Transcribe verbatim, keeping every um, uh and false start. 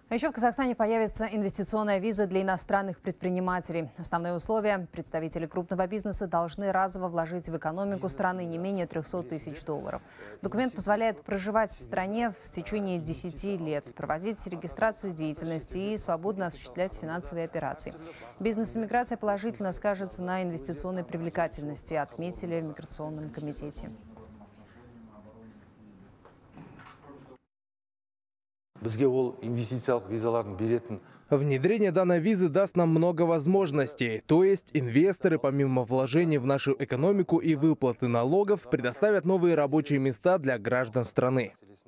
А еще в Казахстане появится инвестиционная виза для иностранных предпринимателей. Основные условия – представители крупного бизнеса должны разово вложить в экономику страны не менее трёхсот тысяч долларов. Документ позволяет проживать в стране в течение десяти лет, проводить регистрацию деятельности и свободно осуществлять финансовые операции. Бизнес-иммиграция положительно скажется на инвестиционной привлекательности, отметили в Миграционном комитете. Внедрение данной визы даст нам много возможностей. То есть инвесторы, помимо вложений в нашу экономику и выплаты налогов, предоставят новые рабочие места для граждан страны.